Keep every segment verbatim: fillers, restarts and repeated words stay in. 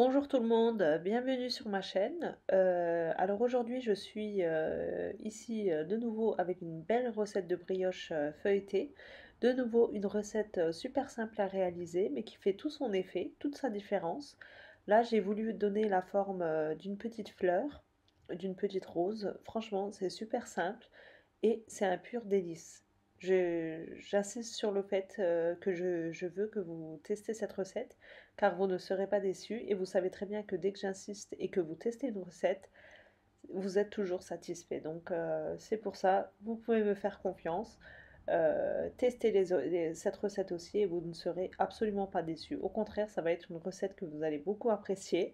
Bonjour tout le monde, euh, bienvenue sur ma chaîne. Euh, alors aujourd'hui je suis euh, ici euh, de nouveau avec une belle recette de brioche euh, feuilletée. De nouveau une recette euh, super simple à réaliser mais qui fait tout son effet, toute sa différence. Là j'ai voulu donner la forme euh, d'une petite fleur, d'une petite rose. Franchement c'est super simple et c'est un pur délice. Je- J'insiste sur le fait euh, que je, je veux que vous testez cette recette car vous ne serez pas déçus et vous savez très bien que dès que j'insiste et que vous testez une recette, vous êtes toujours satisfait. Donc euh, c'est pour ça, vous pouvez me faire confiance. Euh, testez les, les- cette recette aussi et vous ne serez absolument pas déçus. Au contraire, ça va être une recette que vous allez beaucoup apprécier.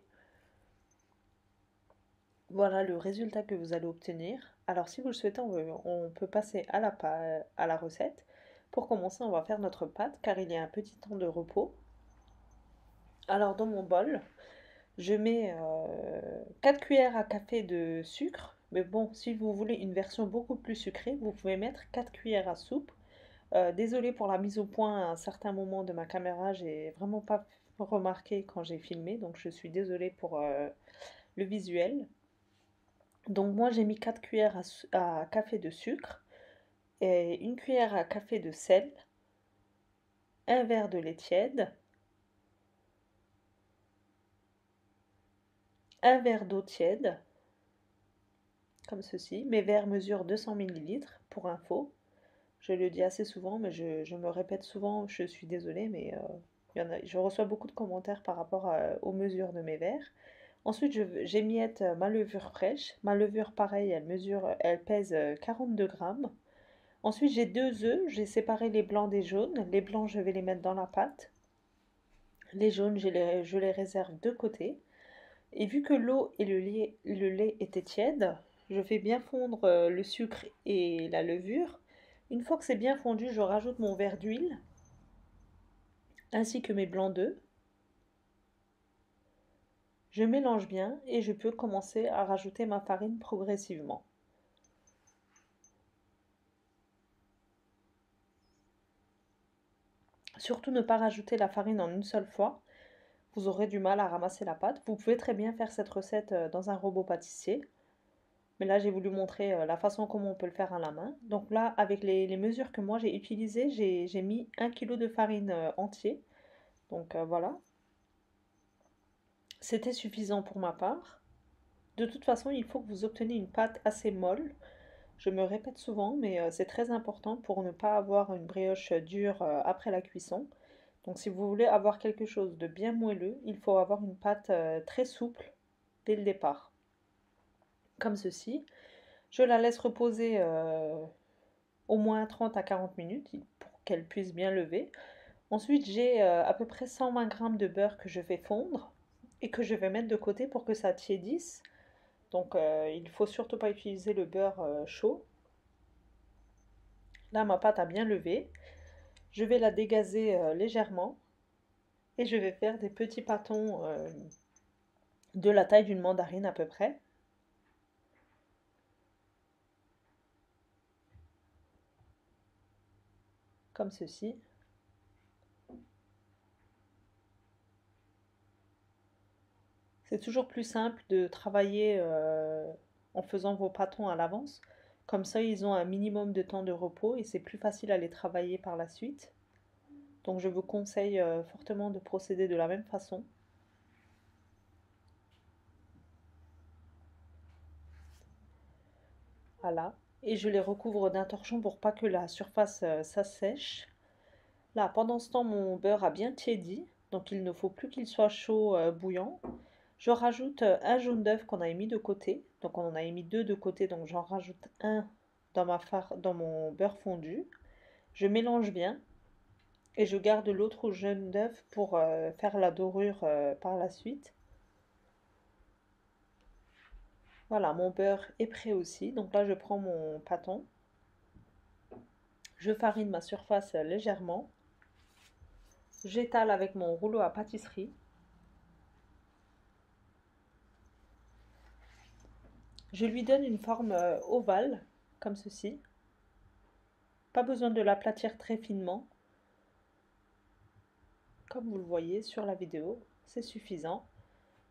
Voilà le résultat que vous allez obtenir. Alors si vous le souhaitez, on peut, on peut passer à la, à la recette. Pour commencer, on va faire notre pâte car il y a un petit temps de repos. Alors dans mon bol, je mets euh, quatre cuillères à café de sucre. Mais bon, si vous voulez une version beaucoup plus sucrée, vous pouvez mettre quatre cuillères à soupe. Euh, désolée pour la mise au point à un certain moment de ma caméra, j'ai vraiment pas remarqué quand j'ai filmé, donc je suis désolée pour euh, le visuel. Donc moi j'ai mis quatre cuillères à, à café de sucre et une cuillère à café de sel, un verre de lait tiède, un verre d'eau tiède, comme ceci. Mes verres mesurent deux cents millilitres pour info. Je le dis assez souvent, mais je, je me répète souvent, je suis désolée, mais euh, il y en a, je reçois beaucoup de commentaires par rapport à- aux mesures de mes verres. Ensuite, je- j'émiette ma levure fraîche. Ma levure, pareil, elle mesure, elle pèse euh, quarante-deux grammes. Ensuite, j'ai deux œufs. J'ai séparé les blancs des jaunes. Les blancs, je vais les mettre dans la pâte. Les jaunes, je les, je les réserve de côté. Et vu que l'eau et le lait, le lait étaient tièdes, je fais bien fondre euh, le sucre et la levure. Une fois que c'est bien fondu, je rajoute mon verre d'huile ainsi que mes blancs d'œufs. Je mélange bien et je peux commencer à rajouter ma farine progressivement. Surtout ne pas rajouter la farine en une seule fois. Vous aurez du mal à ramasser la pâte. Vous pouvez très bien faire cette recette euh, dans un robot pâtissier. Mais là, j'ai voulu montrer euh, la façon comment on peut le faire à la main. Donc là, avec les, les mesures que moi j'ai utilisées, j'ai j'ai mis un kilo de farine euh, entier. Donc euh, voilà, c'était suffisant pour ma part. De toute façon, il faut que vous obteniez une pâte assez molle. Je me répète souvent, mais euh, c'est très important pour ne pas avoir une brioche dure euh, après la cuisson. Donc si vous voulez avoir quelque chose de bien moelleux, il faut avoir une pâte euh, très souple dès le départ. Comme ceci. Je la laisse reposer euh, au moins trente à quarante minutes pour qu'elle puisse bien lever. Ensuite, j'ai euh, à peu près cent vingt grammes de beurre que je vais fondre et que je vais mettre de côté pour que ça tiédisse. Donc, euh, il ne faut surtout pas utiliser le beurre euh, chaud. Là, ma pâte a bien levé. Je vais la dégazer euh, légèrement et je vais faire des petits pâtons euh, de la taille d'une mandarine à peu près, comme ceci. C'est toujours plus simple de travailler euh, en faisant vos pâtons à l'avance. Comme ça, ils ont un minimum de temps de repos et c'est plus facile à les travailler par la suite. Donc, je vous conseille euh, fortement de procéder de la même façon. Voilà. Et je les recouvre d'un torchon pour pas que la surface euh, s'assèche. Là, pendant ce temps, mon beurre a bien tiédi. Donc, il ne faut plus qu'il soit chaud, euh, bouillant. Je rajoute euh, un jaune d'œuf qu'on a mis de côté. Donc, on en a mis deux de côté. Donc, j'en rajoute un dans, ma far- dans mon beurre fondu. Je mélange bien et je garde l'autre jaune d'œuf pour euh, faire la dorure euh, par la suite. Voilà, mon beurre est prêt aussi. Donc là, je prends mon pâton. Je farine ma surface euh, légèrement. J'étale avec mon rouleau à pâtisserie. Je lui donne une forme euh, ovale, comme ceci. Pas besoin de l'aplatir très finement. Comme vous le voyez sur la vidéo, c'est suffisant.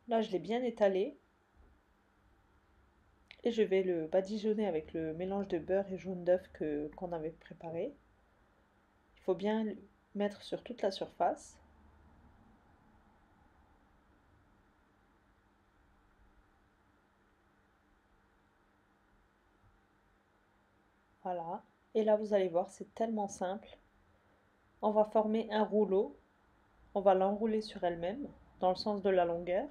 Là, je l'ai bien étalé et je vais le badigeonner avec le mélange de beurre et jaune d'œuf que qu'on avait préparé. Il faut bien le mettre sur toute la surface. Voilà. Et là, vous allez voir, c'est tellement simple. On va former un rouleau. On va l'enrouler sur elle-même, dans le sens de la longueur,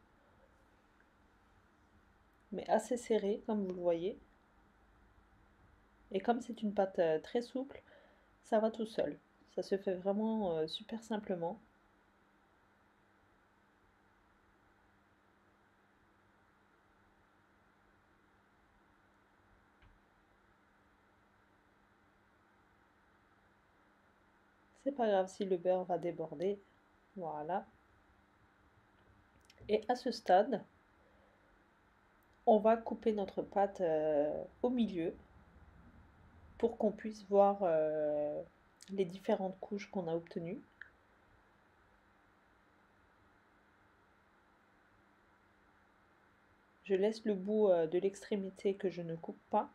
mais assez serré, comme vous le voyez. Et comme c'est une pâte euh, très souple, ça va tout seul. Ça se fait vraiment euh, super simplement. C'est pas grave si le beurre va déborder. Voilà. Et à ce stade, on va couper notre pâte euh, au milieu pour qu'on puisse voir euh, les différentes couches qu'on a obtenues. Je laisse le bout euh, de l'extrémité que je ne coupe pas.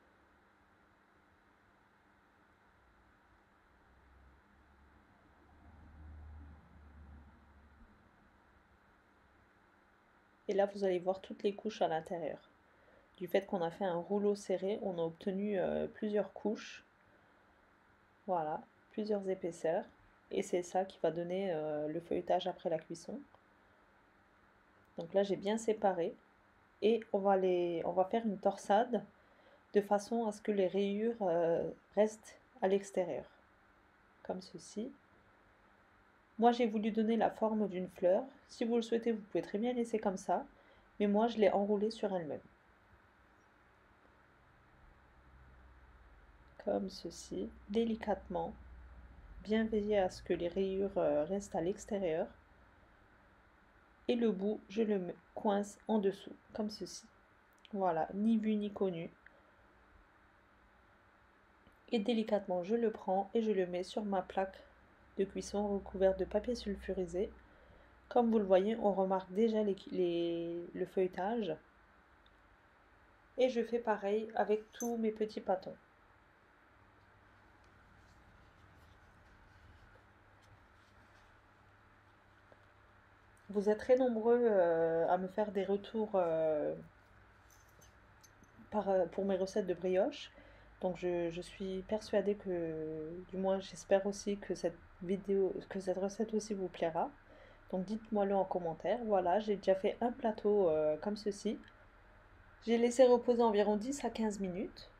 Et là, vous allez voir toutes les couches à l'intérieur. Du fait qu'on a fait un rouleau serré, on a obtenu euh, plusieurs couches. Voilà, plusieurs épaisseurs. Et c'est ça qui va donner euh, le feuilletage après la cuisson. Donc là, j'ai bien séparé. Et on va, les, on va faire une torsade de façon à ce que les rayures euh, restent à l'extérieur. Comme ceci. Moi, j'ai voulu donner la forme d'une fleur. Si vous le souhaitez, vous pouvez très bien laisser comme ça. Mais moi, je l'ai enroulée sur elle-même. Comme ceci, délicatement. Bien veiller à ce que les rayures euh, restent à l'extérieur. Et le bout, je le coince en dessous, comme ceci. Voilà, ni vu ni connu. Et délicatement, je le prends et je le mets sur ma plaque de cuisson recouverte de papier sulfurisé. Comme vous le voyez, on remarque déjà les, les, le feuilletage. Et je fais pareil avec tous mes petits pâtons. Vous êtes très nombreux euh, à me faire des retours euh, par, euh, pour mes recettes de brioche. Donc je, je suis persuadée que, du moins j'espère aussi que cette vidéo, que cette recette aussi vous plaira. Donc dites-moi le en commentaire. Voilà, j'ai déjà fait un plateau euh, comme ceci. J'ai laissé reposer environ dix à quinze minutes.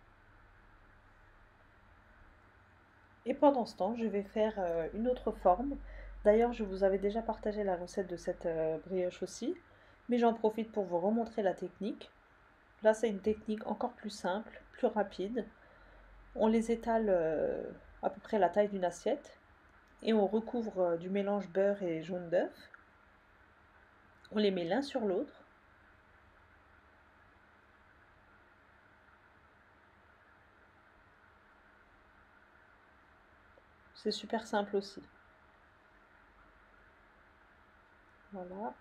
Et pendant ce temps, je vais faire euh, une autre forme. D'ailleurs, je vous avais déjà partagé la recette de cette euh, brioche aussi. Mais j'en profite pour vous remontrer la technique. Là, c'est une technique encore plus simple, plus rapide. On les étale euh, à peu près la taille d'une assiette. Et on recouvre euh, du mélange beurre et jaune d'œuf. On les met l'un sur l'autre. C'est super simple aussi. Voilà.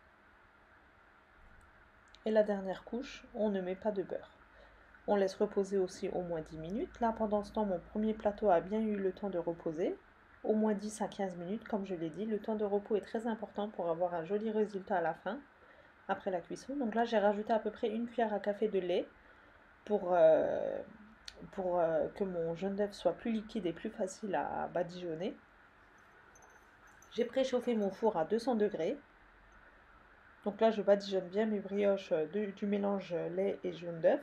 Et la dernière couche, on ne met pas de beurre. On laisse reposer aussi au moins dix minutes. Là, pendant ce temps, mon premier plateau a bien eu le temps de reposer. Au moins dix à quinze minutes, comme je l'ai dit. Le temps de repos est très important pour avoir un joli résultat à la fin, après la cuisson. Donc là, j'ai rajouté à peu près une cuillère à café de lait pour, euh, pour euh, que mon jaune d'œuf soit plus liquide et plus facile à badigeonner. J'ai préchauffé mon four à deux cents degrés. Donc là, je badigeonne bien mes brioches de, du mélange lait et jaune d'œuf.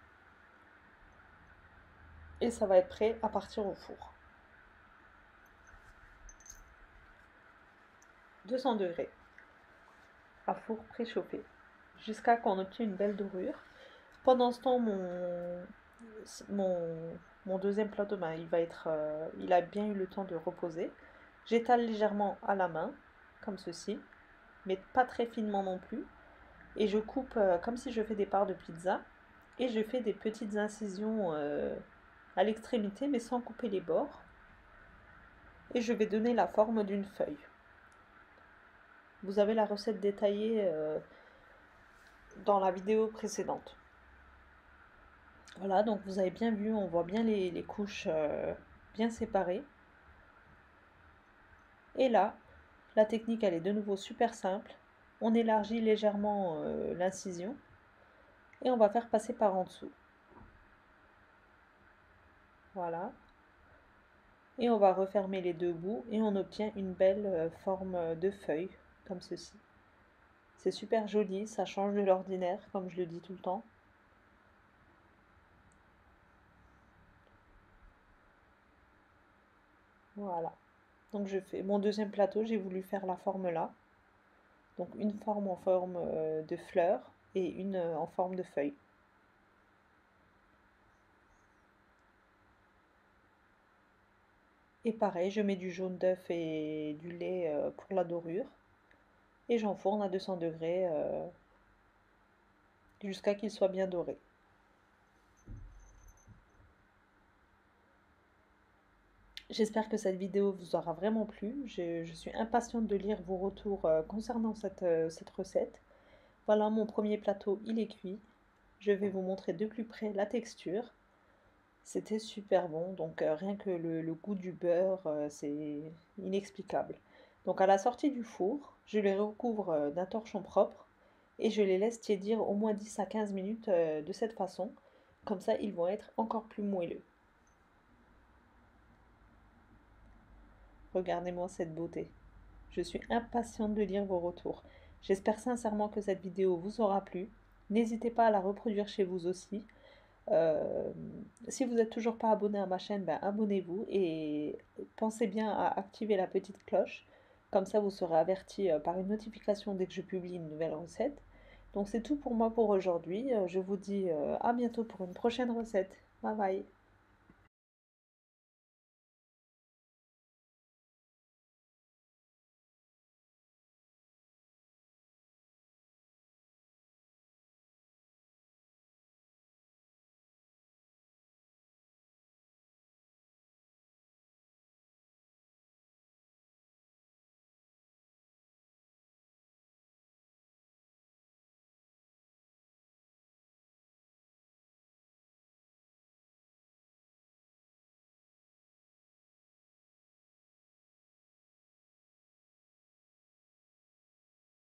Et ça va être prêt à partir au four. deux cents degrés, à four préchauffé, jusqu'à qu'on obtienne une belle dorure. Pendant ce temps, mon, mon, mon deuxième plateau, ben, il, va être, euh, il a bien eu le temps de reposer. J'étale légèrement à la main, comme ceci, mais pas très finement non plus. Et je coupe euh, comme si je fais des parts de pizza. Et je fais des petites incisions euh, à l'extrémité, mais sans couper les bords. Et je vais donner la forme d'une feuille. vous avez la recette détaillée euh, dans la vidéo précédente. Voilà, donc vous avez bien vu, on voit bien les, les couches euh, bien séparées. Et là, la technique, elle est de nouveau super simple. On élargit légèrement euh, l'incision et on va faire passer par en dessous. Voilà. Et on va refermer les deux bouts et on obtient une belle euh, forme de feuille, comme ceci. C'est super joli, ça change de l'ordinaire, comme je le dis tout le temps. Voilà. Donc je fais mon deuxième plateau, j'ai voulu faire la forme là. Donc une forme en forme euh, de fleur et une euh, en forme de feuille. Et pareil, je mets du jaune d'œuf et du lait euh, pour la dorure. Et j'enfourne à deux cents degrés euh, jusqu'à qu'il soit bien doré. J'espère que cette vidéo vous aura vraiment plu. Je, je suis impatiente de lire vos retours euh, concernant cette, euh, cette recette. Voilà, mon premier plateau, il est cuit. Je vais vous montrer de plus près la texture. C'était super bon, donc euh, rien que le, le goût du beurre, euh, c'est inexplicable. Donc à la sortie du four, je les recouvre euh, d'un torchon propre et je les laisse tiédir au moins dix à quinze minutes euh, de cette façon. Comme ça, ils vont être encore plus moelleux. Regardez-moi cette beauté. Je suis impatiente de lire vos retours. J'espère sincèrement que cette vidéo vous aura plu. N'hésitez pas à la reproduire chez vous aussi. Euh, si vous n'êtes toujours pas abonné à ma chaîne, ben abonnez-vous et pensez bien à activer la petite cloche. Comme ça, vous serez averti euh, par une notification dès que je publie une nouvelle recette. Donc c'est tout pour moi pour aujourd'hui. Euh, Je vous dis euh, à bientôt pour une prochaine recette. Bye bye.